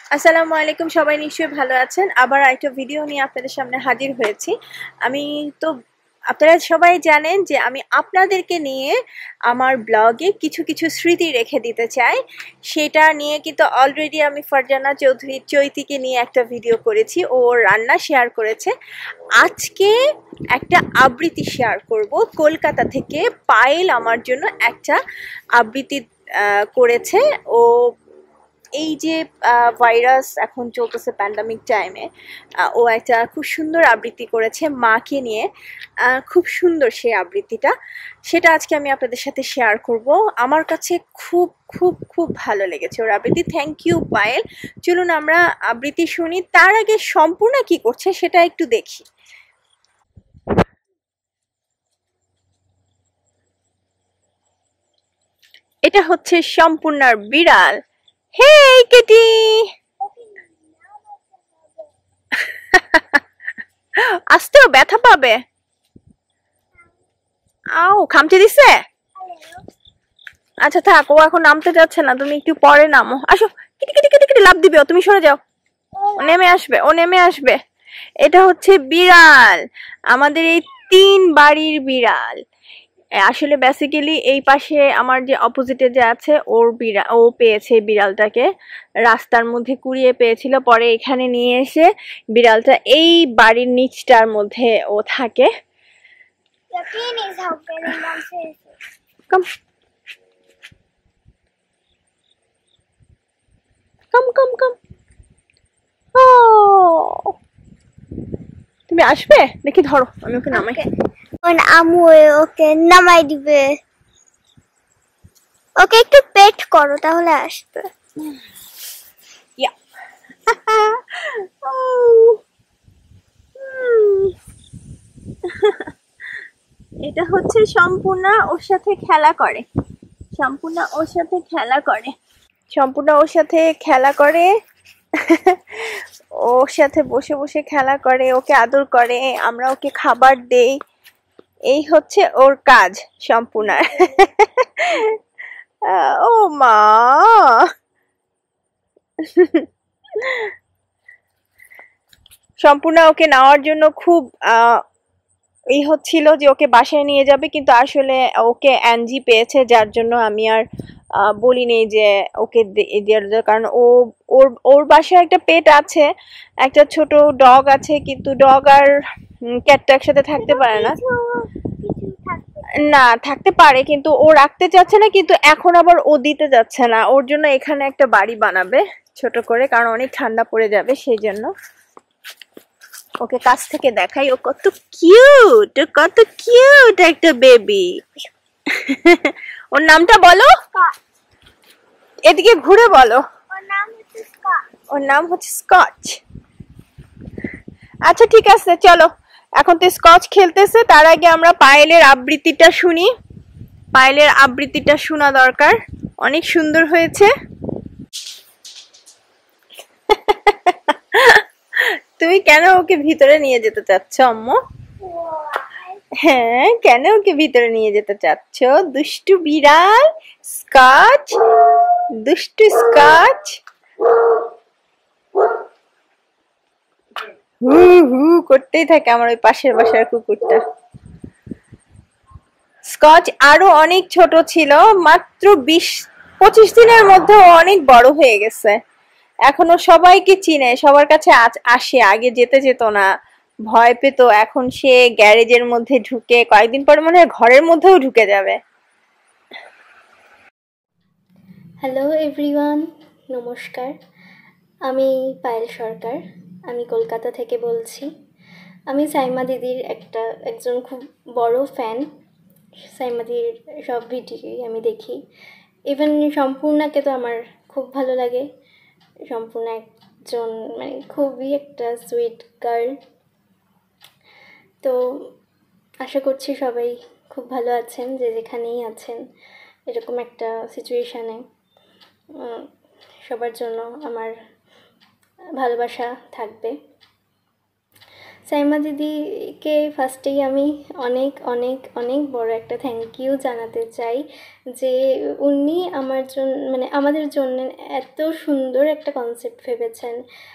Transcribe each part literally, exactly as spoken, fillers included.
আসসালামু আলাইকুম, সবাই নিশ্চয়ই ভালো আছেন। আবার একটা ভিডিও নিয়ে আপনাদের সামনে হাজির হয়েছি। আমি তো আপনারা সবাই জানেন যে আমি আপনাদেরকে নিয়ে আমার ব্লগে কিছু কিছু স্মৃতি রেখে দিতে চাই। সেটা নিয়ে কিন্তু অলরেডি আমি ফারজানা চৌধুরী চৈতিকে নিয়ে একটা ভিডিও করেছি, ও রান্না শেয়ার করেছে। আজকে একটা আবৃত্তি শেয়ার করব। কলকাতা থেকে পায়েল আমার জন্য একটা আবৃত্তি করেছে। ও এই যে ভাইরাস এখন চলতেছে প্যান্ডামিক টাইমে, ও একটা খুব সুন্দর আবৃত্তি করেছে মাকে নিয়ে। খুব সুন্দর সেই আবৃত্তিটা, সেটা আজকে আমি আপনাদের সাথে শেয়ার করব। আমার কাছে খুব খুব খুব ভালো লেগেছে ওর আবৃত্তি। Thank you Payel. চলুন আমরা আবৃত্তি শুনি। তার আগে সম্পূর্ণ কি করছে সেটা একটু দেখি। এটা হচ্ছে সম্পূর্ণার বিড়াল। হেই কেটি, আসতেও ব্যথা পাবে। আও খামচে দিছে। আচ্ছা থাক, ও এখন নামতে যাচ্ছে না, তুমি একটু পরে নামো। আসো, কিটি কিটি কিটি কিটি লাভ দিবে, তুমি সরে যাও। ও নেমে আসবে, ও নেমে আসবে। এটা হচ্ছে বিড়াল, আমাদের এই তিন বাড়ির বিড়াল। আসলে বেসিক্যালি এই পাশে আমার যে অপোজিটে যে আছে, ওর বিড়াল, ও পেয়েছে বিড়ালটাকে রাস্তার মধ্যে কুড়িয়ে পেয়েছিল, পরে এখানে নিয়ে এসে বিড়ালটা এই বাড়ির নিচটার মধ্যে ও থাকে। কাম কাম কাম কাম। ও তুমি আসবে, দেখি ধরো, আমি ওকে নামাই। আমু ওকে নামাই দিবে, ওকে একটু পেট করো তাহলে আসবে। ইয়া এটা হচ্ছে সম্পূর্ণা, ওর সাথে খেলা করে। সম্পূর্ণা ওর সাথে খেলা করে সম্পূর্ণা ওর সাথে খেলা করে ওর সাথে বসে বসে খেলা করে, ওকে আদর করে, আমরা ওকে খাবার দেই। এই হচ্ছে ওর কাজ সম্পূর্ণার। ও মা, সম্পূর্ণা ওকে নেওয়ার জন্য খুব আহ এই হচ্ছিল যে ওকে বাসায় নিয়ে যাবে, কিন্তু আসলে ওকে অ্যাঞ্জি পেয়েছে, যার জন্য আমি আর বলি নেই যে ওকে দেওয়ার, কারণ ও ওর ওর বাসায় একটা পেট আছে, একটা ছোট ডগ আছে, কিন্তু ডগ আর ক্যাটটা একসাথে থাকতে পারে না। না থাকতে পারে, কিন্তু ও রাখতে চাচ্ছে না, কিন্তু এখন আবার ও দিতে যাচ্ছে না। ওর জন্য এখানে একটা বাড়ি বানাবে ছোট করে, কারণ অনেক ঠান্ডা পড়ে যাবে সেই জন্য। ওকে কাছ থেকে দেখাই, ও কত কিউট, কত কিউট একটা বেবি। ওর নামটা বলো, এদিকে ঘুরে বলো। ওর নাম হচ্ছে স্কচ। আচ্ছা ঠিক আছে, চলো এখন তো স্কচ খেলতেছে, তার আগে আমরা পায়েলের আবৃত্তিটা শুনি। পায়েলের আবৃত্তিটা শোনা দরকার, অনেক সুন্দর হয়েছে। তুমি কেন ওকে ভিতরে নিয়ে যেতে চাচ্ছ আম্মু? হ্যাঁ, কেন ওকে ভিতরে নিয়ে যেতে চাচ্ছ? দুষ্টু বিড়াল স্কচ, দুষ্টু স্কচ। হু হু করতেই থাকে আমার ওই পাশের বাসার কুকুরটা। স্কচ আরো অনেক ছোট ছিল, মাত্র বিশ পঁচিশ দিনের মধ্যে ও অনেক বড় হয়ে গেছে। এখনো সবাইকে চিনে, সবার কাছে আসে, আগে যেতে যেত না, ভয় পেত। এখন সে গ্যারেজের মধ্যে ঢুকে, কয়েকদিন পরে মনে হয় ঘরের মধ্যেও ঢুকে যাবে। হ্যালো এভরিওয়ান, নমস্কার। আমি পায়েল সরকার, আমি কলকাতা থেকে বলছি। আমি সাইমা দিদির একটা একজন খুব বড় ফ্যান। সাইমা দিদির সব ভিডিওই আমি দেখি, ইভেন সম্পূর্ণাকে তো আমার খুব ভালো লাগে। সম্পূর্ণ একজন মানে খুবই একটা সুইট গার্ল। তো আশা করছি সবাই খুব ভালো আছেন, যে যেখানেই আছেন। এরকম একটা সিচুয়েশানে সবার জন্য আমার ভালোবাসা থাকবে। সাইমা দিদিকে ফার্স্টেই আমি অনেক অনেক অনেক বড় একটা থ্যাংক ইউ জানাতে চাই যে উনি আমার জন্য মানে আমাদের জন্য এত সুন্দর একটা কনসেপ্ট ভেবেছেন,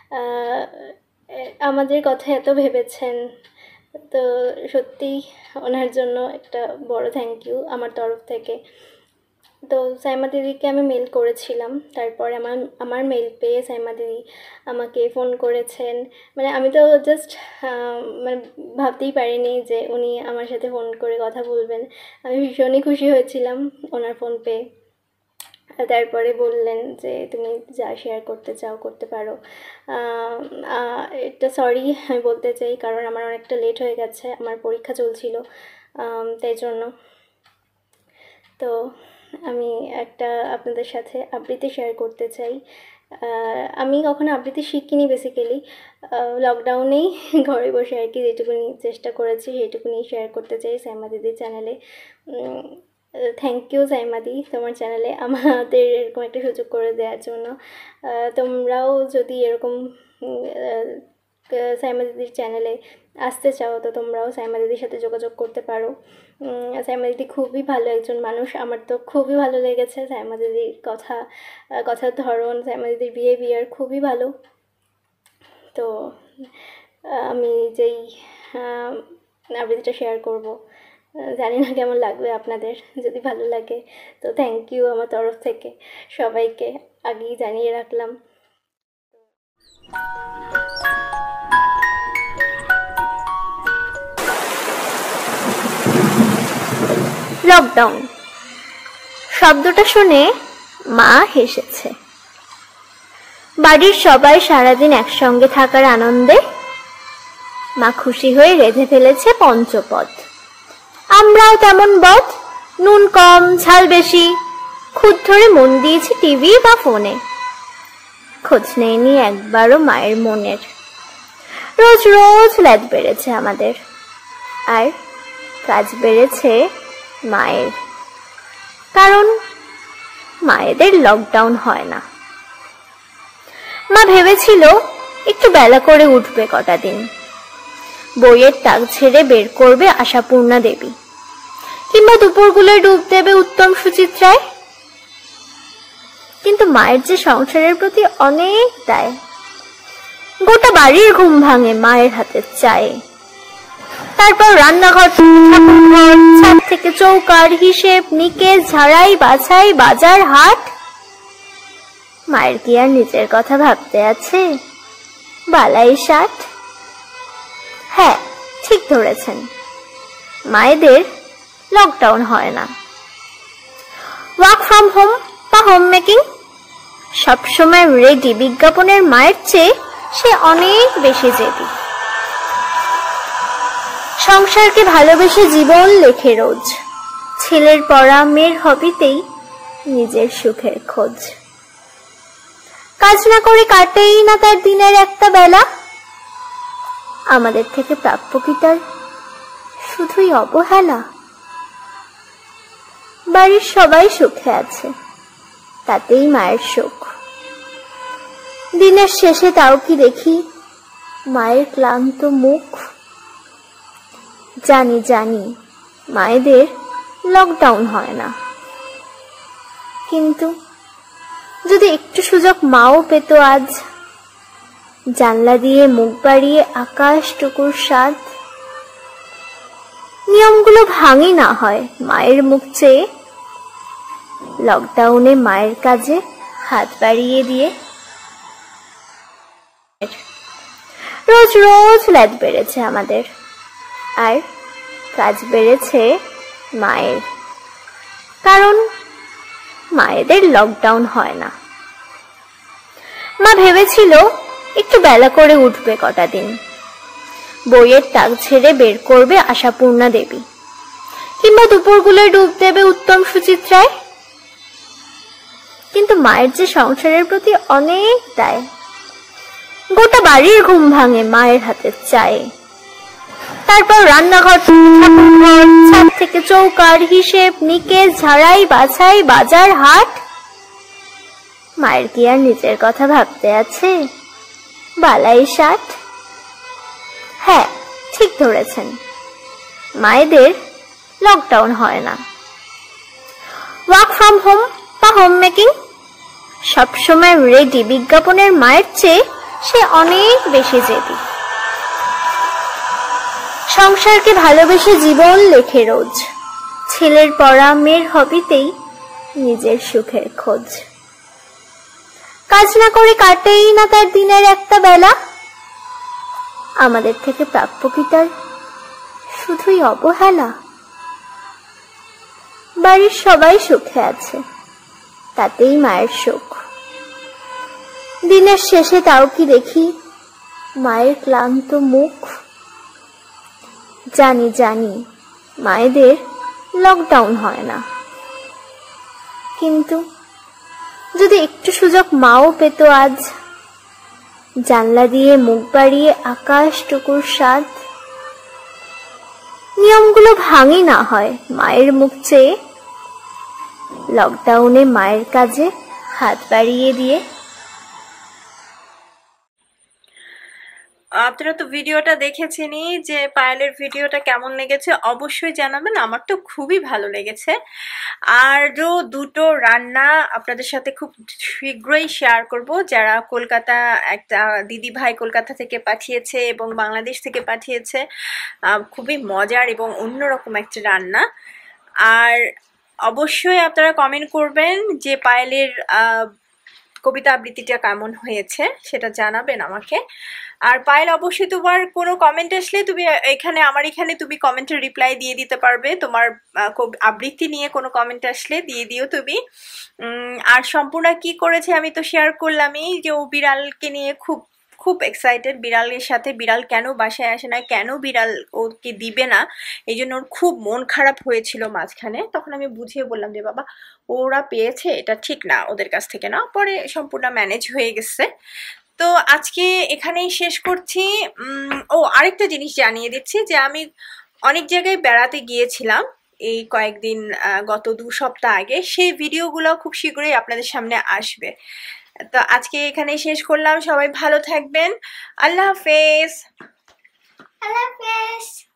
আমাদের কথা এত ভেবেছেন। তো সত্যিই ওনার জন্য একটা বড় থ্যাংক ইউ আমার তরফ থেকে। তো সাইমা দিদিকে আমি মেল করেছিলাম, তারপরে আমার আমার মেল পেয়ে সাইমা দিদি আমাকে ফোন করেছেন। মানে আমি তো জাস্ট মানে ভাবতেই পারিনি যে উনি আমার সাথে ফোন করে কথা বলবেন। আমি ভীষণই খুশি হয়েছিলাম ওনার ফোন পেয়ে। তারপরে বললেন যে তুমি যা শেয়ার করতে চাও করতে পারো। এটা সরি আমি বলতে চাই, কারণ আমার অনেকটা লেট হয়ে গেছে, আমার পরীক্ষা চলছিল তাই জন্য। তো আমি একটা আপনাদের সাথে আবৃত্তি শেয়ার করতে চাই। আমি কখনো আবৃত্তি শিখিনি বেসিক্যালি, লকডাউনেই ঘরে বসে আর কি যেটুকুনি চেষ্টা করেছি সেইটুকুনি শেয়ার করতে চাই সাইমা দিদির চ্যানেলে। থ্যাংক ইউ সাইমা দি, তোমার চ্যানেলে আমাদের এরকম একটা সুযোগ করে দেওয়ার জন্য। তোমরাও যদি এরকম সাইমা দিদির চ্যানেলে আসতে চাও তো তোমরাও সাইমা দিদির সাথে যোগাযোগ করতে পারো। সাইমা দিদি খুবই ভালো একজন মানুষ, আমার তো খুবই ভালো লেগেছে সাইমা দিদির কথা, কথার ধরন, সাইমা দিদির বিহেভিয়ার খুবই ভালো। তো আমি যেই আবৃত্তিটা শেয়ার করব জানি না কেমন লাগবে আপনাদের, যদি ভালো লাগে তো থ্যাংক ইউ আমার তরফ থেকে সবাইকে আগেই জানিয়ে রাখলাম। লকডাউন শব্দটা শুনে মা হেসেছে। বাড়ির সবাই সারাদিন একসঙ্গে থাকার আনন্দে মা খুশি হয়ে রেঁধে ফেলেছে পঞ্চপদ। আমরাও তেমন বদ, নুন কম ঝাল বেশি, খুদ ধরে মন দিয়েছি টিভি বা ফোনে। খোঁজ নেয়নি একবারও মায়ের মনের। রোজ রোজ ল্যাদ বেড়েছে আমাদের, আর কাজ বেড়েছে মায়ের, কারণ মায়েদের লকডাউন হয় না। মা ভেবেছিল একটু বেলা করে উঠবে কটা দিন, বইয়ের তাক ছেড়ে বের করবে আশাপূর্ণা দেবী, কিংবা দুপুরগুলোয় ডুব দেবে উত্তম সুচিত্রায়। কিন্তু মায়ের যে সংসারের প্রতি অনেক দায়, গোটা বাড়ির ঘুম ভাঙে মায়ের হাতের চায়ে। তারপর রান্নাঘর, ঠাকুরঘর, ছাদ থেকে চৌকার, হিসেব নিকেশ, ঝাড়াই বাছাই, বাজার হাট। মায়ের কি আর নিজের কথা ভাবতে আছে? বালাই ষাট। হ্যাঁ, ঠিক ধরেছেন, মায়েদের লকডাউন হয় না। ওয়ার্ক ফ্রম হোম বা হোম মেকিং সবসময় রেডি বিজ্ঞাপনের মায়ের চেয়ে সে অনেক বেশি জেদি। সংসারকে ভালোবেসে জীবন লেখে রোজ, ছেলের পড়া মেয়ের হবিতেই নিজের সুখের খোঁজ। কাজ না করে কাটেই না তার দিনের একটা বেলা, আমাদের থেকে প্রাপ্য কি তার শুধুই অবহেলা? বাড়ির সবাই সুখে আছে, তাতেই মায়ের সুখ। দিনের শেষে তাও কি দেখি মায়ের ক্লান্ত মুখ? জানি জানি মায়েদের লকডাউন হয় না, কিন্তু যদি একটু সুযোগ মাও পেত আজ, জানলা দিয়ে মুখ বাড়িয়ে আকাশটুকুর স্বাদ। নিয়মগুলো ভাঙি না হয় মায়ের মুখ চেয়ে, লকডাউনে মায়ের কাজে হাত বাড়িয়ে দিয়ে। রোজ রোজ ল্যাদ বেড়েছে আমাদের, আর কাজ বেড়েছে মায়ের, কারণ মায়েদের লকডাউন হয় না। মা ভেবেছিল একটু বেলা করে উঠবে কটা দিন, বইয়ের তাক ছেড়ে বের করবে আশাপূর্ণা দেবী, কিংবা দুপুরগুলোয় ডুব দেবে উত্তম সুচিত্রায়। কিন্তু মায়ের যে সংসারের প্রতি অনেক দায়, গোটা বাড়ির ঘুম ভাঙে মায়ের হাতের চায়ে। তারপর রান্নাঘর, ঠাকুরঘর, ছাদ থেকে চৌকার, হিসেব নিকেশ, ঝাড়াই বাছাই, বাজার হাট। মায়ের কি আর নিজের কথা ভাবতে আছে? বালাই ষাট। হ্যাঁ, ঠিক ধরেছেন, মায়েদের লকডাউন হয় না। ওয়ার্ক ফ্রম হোম বা হোম মেকিং সবসময় রেডি বিজ্ঞাপনের মায়ের চেয়ে সে অনেক বেশি জেদি। সংসারকে ভালোবেসে জীবন লেখে রোজ, ছেলের পড়া মেয়ের হবিতেই নিজের সুখের খোঁজ। কাজ না করে কাটেই না তার দিনের একটা বেলা, আমাদের থেকে প্রাপ্য কি তার শুধুই অবহেলা? বাড়ির সবাই সুখে আছে, তাতেই মায়ের সুখ। দিনের শেষে তাও কি দেখি মায়ের ক্লান্ত মুখ? জানি জানি মায়েদের লকডাউন হয় না, কিন্তু যদি একটু সুযোগ মাও পেত আজ, জানলা দিয়ে মুখ বাড়িয়ে আকাশটুকুর স্বাদ। নিয়মগুলো ভাঙি না হয় মায়ের মুখ চেয়ে, লকডাউনে মায়ের কাজে হাত বাড়িয়ে দিয়ে। আপনারা তো ভিডিওটা দেখেছেনই, যে পায়েলের ভিডিওটা কেমন লেগেছে অবশ্যই জানাবেন। আমার তো খুবই ভালো লেগেছে। আরও দুটো রান্না আপনাদের সাথে খুব শীঘ্রই শেয়ার করব, যারা কলকাতা, একটা দিদি ভাই কলকাতা থেকে পাঠিয়েছে এবং বাংলাদেশ থেকে পাঠিয়েছে। খুবই মজার এবং অন্যরকম একটা রান্না। আর অবশ্যই আপনারা কমেন্ট করবেন যে পায়েলের কবিতা আবৃত্তিটা কেমন হয়েছে, সেটা জানাবেন আমাকে। আর পায়েল, অবশ্যই তোমার কোনো কমেন্ট আসলে তুমি এখানে, আমার এখানে তুমি কমেন্টের রিপ্লাই দিয়ে দিতে পারবে। তোমার আবৃত্তি নিয়ে কোনো কমেন্ট আসলে দিয়ে দিও তুমি। আর সম্পূর্ণ কি করেছে আমি তো শেয়ার করলামই, যে ও বিড়ালকে নিয়ে খুব খুব এক্সাইটেড। বিড়ালের সাথে, বিড়াল কেন বাসায় আসে না, কেন বিড়াল ওকে দিবে না, এই জন্য ওর খুব মন খারাপ হয়েছিল মাঝখানে। তখন আমি বুঝিয়ে বললাম যে বাবা, ওরা পেয়েছে, এটা ঠিক না, ওদের কাছ থেকে না। পরে সম্পূর্ণ ম্যানেজ হয়ে গেছে। তো আজকে এখানেই শেষ করছি। ও আরেকটা জিনিস জানিয়ে দিচ্ছি, যে আমি অনেক জায়গায় বেড়াতে গিয়েছিলাম এই কয়েকদিন, গত দু সপ্তাহ আগে। সেই ভিডিওগুলো খুব শীঘ্রই আপনাদের সামনে আসবে। তো আজকে এখানেই শেষ করলাম। সবাই ভালো থাকবেন। আল্লাহ হাফেজ। আল্লাহ হাফেজ।